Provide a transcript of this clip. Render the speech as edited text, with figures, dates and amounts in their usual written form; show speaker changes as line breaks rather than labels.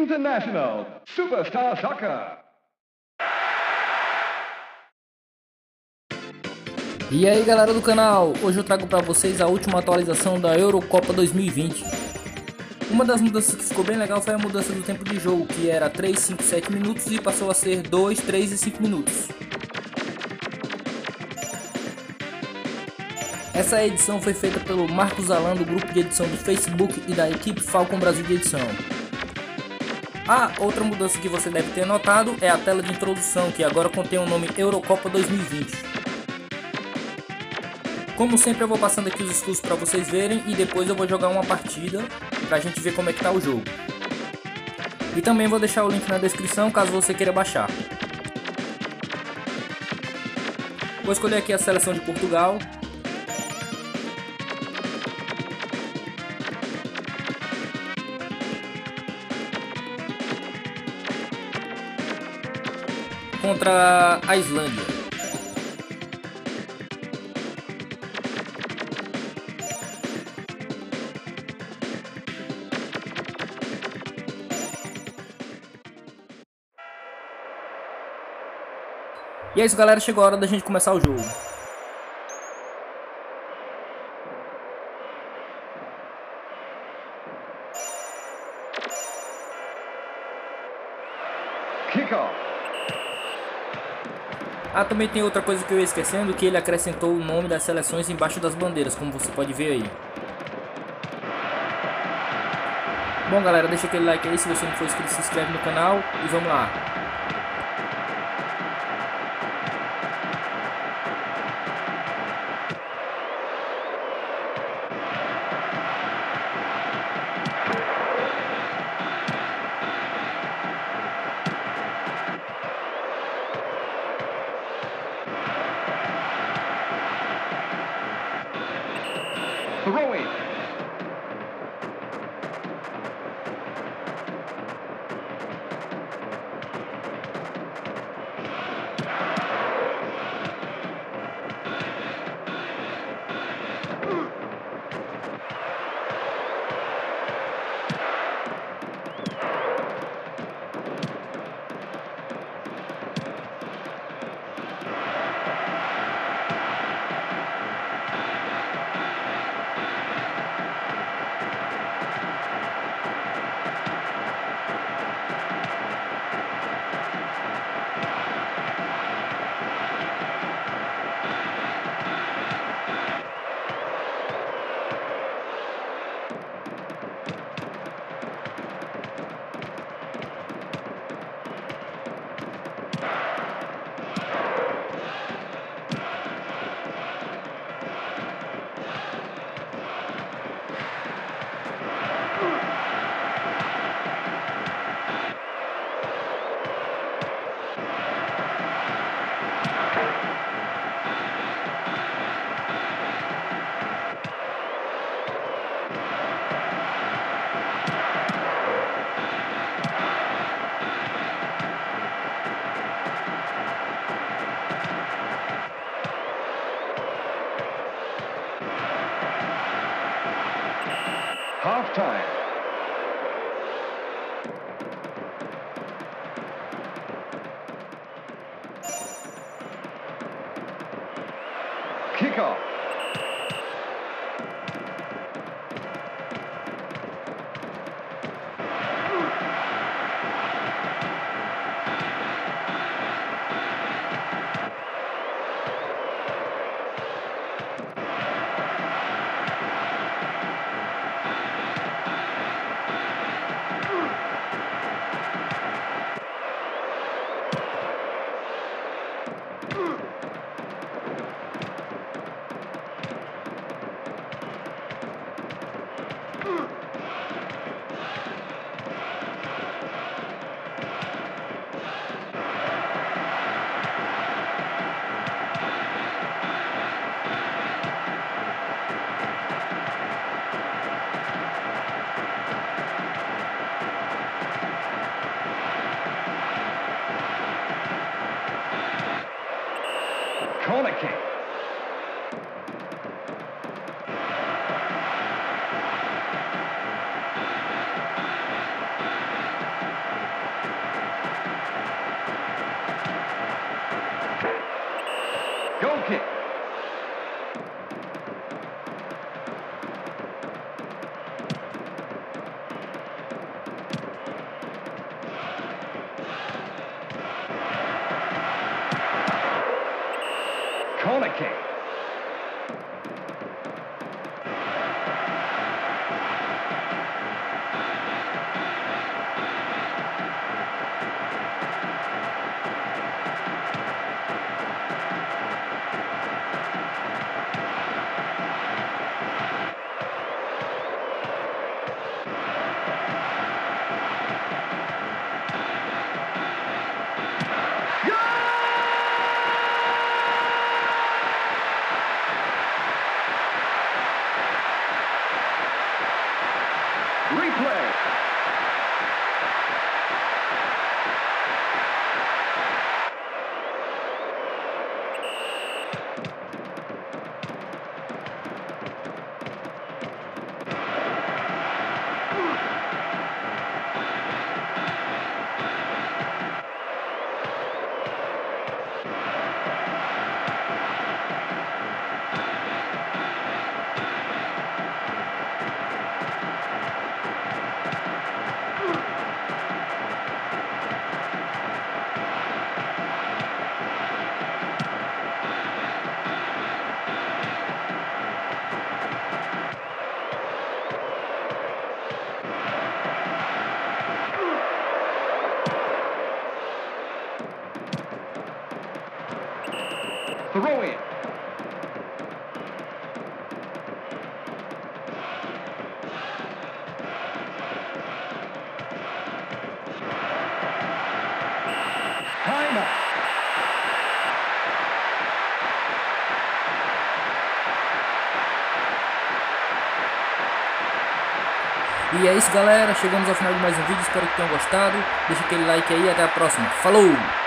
International Superstar Soccer.
E aí galera do canal, hoje eu trago para vocês a última atualização da Eurocopa 2020. Uma das mudanças que ficou bem legal foi a mudança do tempo de jogo, que era 3, 5, 7 minutos e passou a ser 2, 3 e 5 minutos. Essa edição foi feita pelo Marcos Alan do grupo de edição do Facebook e da equipe Falcon Brasil de edição. Outra mudança que você deve ter notado é a tela de introdução, que agora contém o nome Eurocopa 2020. Como sempre eu vou passando aqui os escudos para vocês verem e depois eu vou jogar uma partida pra gente ver como é que tá o jogo. E também vou deixar o link na descrição caso você queira baixar. Vou escolher aqui a seleção de Portugal. Contra a Islândia. E é isso galera, chegou a hora da gente começar o jogo.
Kickoff.
Também tem outra coisa que eu ia esquecendo, que ele acrescentou o nome das seleções embaixo das bandeiras, como você pode ver aí. Bom galera, deixa aquele like aí, se você não for inscrito se inscreve no canal e vamos lá.
Throwing. Half time. Kickoff. Throw-in. Timeout.
E é isso, galera, chegamos ao final de mais um vídeo, espero que tenham gostado. Deixa aquele like aí e até a próxima. Falou!